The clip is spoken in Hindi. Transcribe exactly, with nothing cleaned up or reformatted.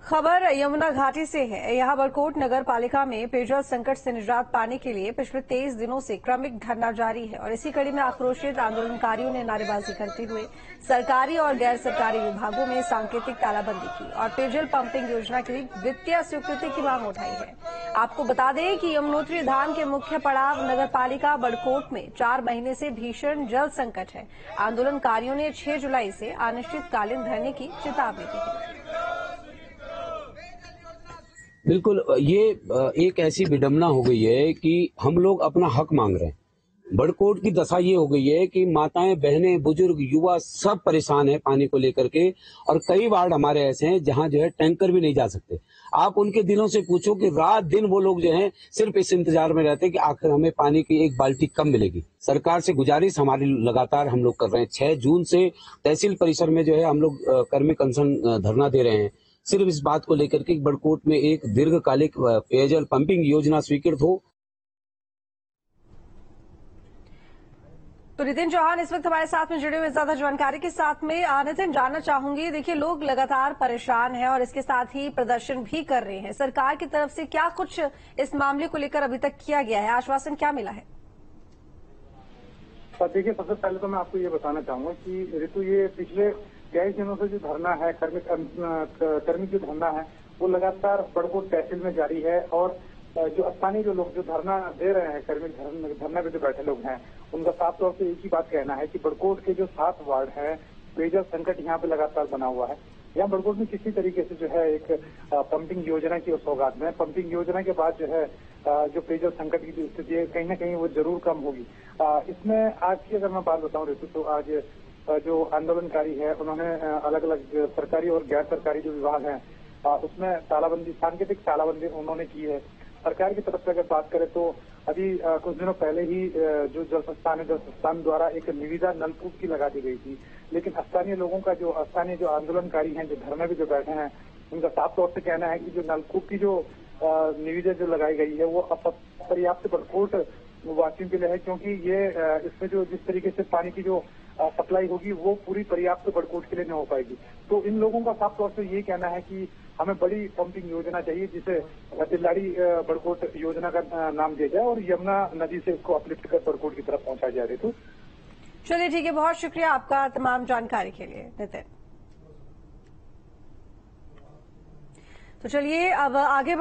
खबर यमुना घाटी से है। यहां बड़कोट नगर पालिका में पेयजल संकट से निजात पाने के लिए पिछले तेईस दिनों से क्रमिक धरना जारी है और इसी कड़ी में आक्रोशित आंदोलनकारियों ने नारेबाजी करते हुए सरकारी और गैर सरकारी विभागों में सांकेतिक तालाबंदी की और पेयजल पंपिंग योजना की वित्तीय स्वीकृति की मांग उठाई है। आपको बता दें कि यमुनोत्री धाम के मुख्य पड़ाव नगर पालिका बड़कोट में चार महीने से भीषण जल संकट है। आंदोलनकारियों ने छह जुलाई से अनिश्चितकालीन धरने की चेतावनी दी है। बिल्कुल, ये एक ऐसी विडंबना हो गई है कि हम लोग अपना हक मांग रहे हैं। बड़कोट की दशा ये हो गई है कि माताएं, बहनें, बुजुर्ग, युवा सब परेशान हैं पानी को लेकर के, और कई वार्ड हमारे ऐसे हैं जहां जो है टैंकर भी नहीं जा सकते। आप उनके दिलों से पूछो कि रात दिन वो लोग जो हैं सिर्फ इस इंतजार में रहते हैं कि आखिर हमें पानी की एक बाल्टी कब मिलेगी। सरकार से गुजारिश हमारी लगातार हम लोग कर रहे हैं। छह जून से तहसील परिसर में जो है हम लोग कर्मिक अनशन धरना दे रहे हैं, सिर्फ इस बात को लेकर के बड़कोट में एक दीर्घकालिक पेयजल पंपिंग योजना स्वीकृत हो। तो नितिन चौहान इस वक्त हमारे साथ में जुड़े हुए ज्यादा जानकारी के साथ में नितिन, जानना चाहूंगी, देखिए लोग लगातार परेशान हैं और इसके साथ ही प्रदर्शन भी कर रहे हैं। सरकार की तरफ से क्या कुछ इस मामले को लेकर अभी तक किया गया है, आश्वासन क्या मिला है? देखिए, सबसे पहले तो मैं आपको ये बताना चाहूंगा कि ऋतु, ये पिछले तेईस दिनों से जो धरना है, कर्मिक कर्मी जो धरना है, वो लगातार बड़कोट तहसील में जारी है। और जो स्थानीय जो लोग जो धरना दे रहे हैं, कर्मिक धरना पे जो बैठे लोग हैं, उनका साफ तौर से एक ही बात कहना है कि बड़कोट के जो सात वार्ड हैं, पेयजल संकट यहाँ पे लगातार बना हुआ है। यहाँ बड़कोट में किसी तरीके से जो है एक पंपिंग योजना की सौगात में, पंपिंग योजना के बाद जो है जो पेयजल संकट की जो स्थिति है, कहीं ना कहीं वो जरूर कम होगी। इसमें आज की अगर मैं बात बताऊं ऋतु, तो आज जो आंदोलनकारी है उन्होंने अलग अलग सरकारी और गैर सरकारी जो विभाग हैं उसमें तालाबंदी, सांकेतिक तालाबंदी उन्होंने की है। सरकार की तरफ से अगर बात करें तो अभी कुछ दिनों पहले ही जो जल संस्थान है, जल संस्थान द्वारा एक निविदा नलकूप की लगा दी गई थी, लेकिन स्थानीय लोगों का जो स्थानीय जो आंदोलनकारी हैं, जो धरने में जो बैठे हैं, उनका साफ तौर से कहना है कि जो नलकूप की जो निविदा जो लगाई गई है वो अपर्याप्त बड़कोट वासियों के लिए है, क्योंकि ये इसमें जो जिस तरीके से पानी की जो सप्लाई होगी वो पूरी पर्याप्त बड़कोट के लिए नहीं हो पाएगी। तो इन लोगों का साफ तौर से ये कहना है कि हमें बड़ी पंपिंग योजना चाहिए, जिसे तिल्लाड़ी बड़कोट योजना का नाम दिया जाए और यमुना नदी से इसको अपलिफ्ट कर बड़कोट की तरफ पहुंचाया जाए। तो चलिए ठीक है, बहुत शुक्रिया आपका तमाम जानकारी के लिए नितिन। तो चलिए अब आगे